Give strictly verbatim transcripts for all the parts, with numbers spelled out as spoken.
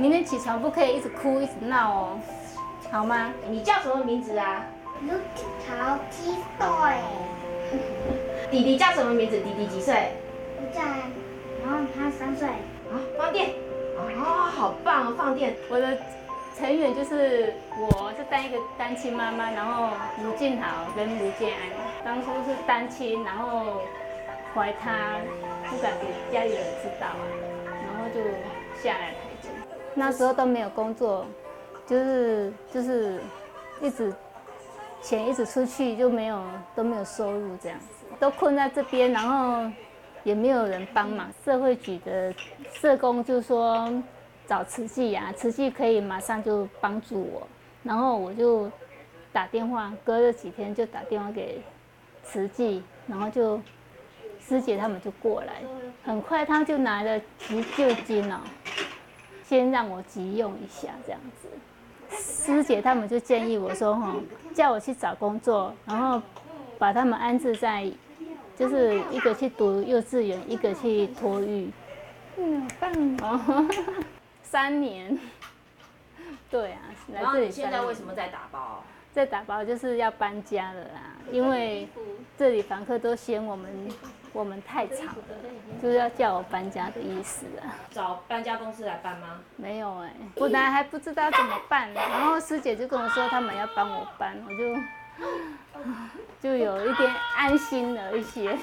明天起床不可以一直哭一直闹哦，好吗？ 你叫什么名字啊？ 六桃七岁。 弟弟叫什么名字？弟弟几岁？ 不在，然后他三岁。 啊，放电。哦，好棒哦，放电。 我的成员就是我是当一个单亲妈妈，然后卢静豪跟卢建安，当初是单亲，然后怀他不敢给家里人知道啊，然后就下来台中。那时候都没有工作，就是就是一直钱一直出去，就没有都没有收入这样子，都困在这边，然后也没有人帮忙。社会局的社工就说找慈济啊，慈济可以马上就帮助我，然后我就打电话，隔了几天就打电话给慈济，然后就师姐他们就过来，很快他就拿了急救金哦，先让我急用一下这样子。师姐他们就建议我说哈，叫我去找工作，然后把他们安置在，就是一个去读幼稚园，一个去托育。嗯，好棒哦，三年。对啊，来这里。 现在为什么在打包？ 在打包就是要搬家了啦，因为这里房客都嫌我们我们太吵了，就是要叫我搬家的意思啊。 找搬家公司来搬吗？ 没有哎、欸，我本来还不知道怎么办，然后师姐就跟我说他们要帮我搬，我就就有一点安心了一些。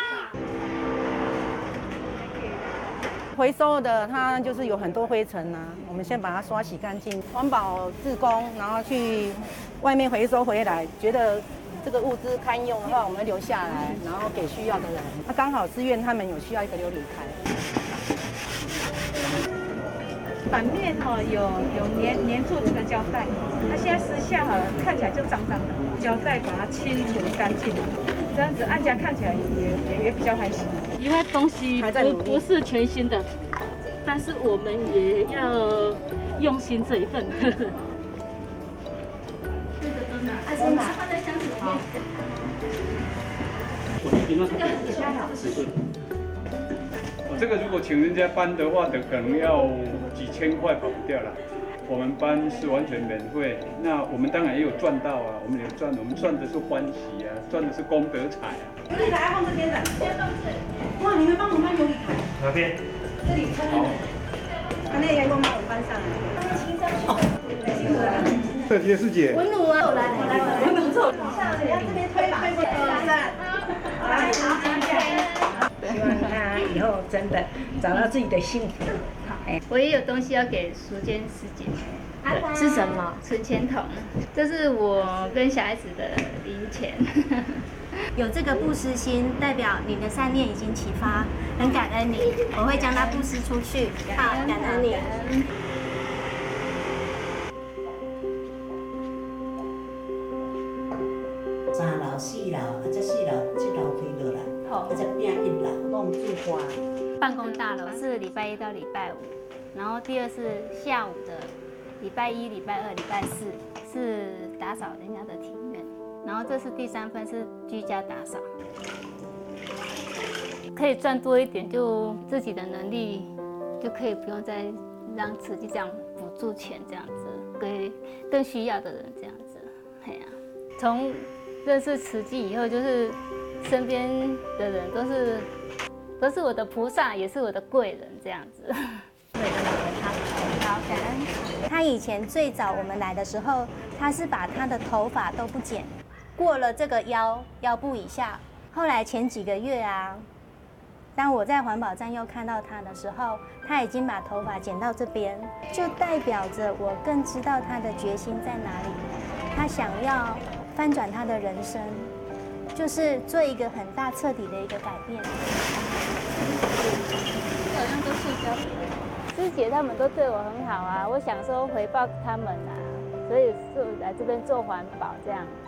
回收的它就是有很多灰尘啊，我们先把它刷洗干净。环保志工，然后去外面回收回来，觉得这个物资堪用的话，我们留下来，然后给需要的人。那刚好志愿他们有需要一个琉璃台。 反面哈有有粘粘住这个胶带，它现在撕下好了，看起来就脏脏的，胶带把它清除干净，这样子按家看起来也也也比较开心。 因为东西不不是全新的，但是我们也要用心这一份。这个真的，啊，真的放在箱子里面。 我这个如果请人家搬的话，的可能要几千块跑不掉了。我们搬是完全免费，那我们当然也有赚到啊，我们有赚，我们赚的是欢喜啊，赚的是功德财啊。 琉璃台放这边的，哇，你们帮我们搬琉璃台？ 哪边？ 这里，这里。他那个员工帮我搬上来。 特别师姐。 我努啊，我来，我来，我努走。 上去，这边推吧，推过来，来，好， 希望他以后真的找到自己的幸福。 我也有东西要给淑娟师姐， 是什么？ 存钱筒，这是我跟小孩子的零钱。 有这个布施心，代表你的善念已经启发，很感恩你，我会将它布施出去。好，感恩你。 三楼、四楼，啊，这四楼、七楼推落来，啊，这边一楼弄住花。 办公大楼是礼拜一到礼拜五，然后第二是下午的礼拜一、礼拜二、礼拜四是打扫人家的庭院，然后这是第三份是居家打扫，可以赚多一点，就自己的能力就可以不用再让慈济这样补助钱这样子给更需要的人这样子，哎呀，从认识慈济以后，就是身边的人都是。都是我的菩萨，也是我的贵人，这样子。对，好，好，感恩。 他以前最早我们来的时候，他是把他的头发都不剪，过了这个腰腰部以下。后来前几个月啊，当我在环保站又看到他的时候，他已经把头发剪到这边，就代表着我更知道他的决心在哪里。他想要翻转他的人生，就是做一个很大彻底的一个改变。 好像都塑胶。师姐他们都对我很好啊，我想说回报他们啊，所以就来这边做环保这样。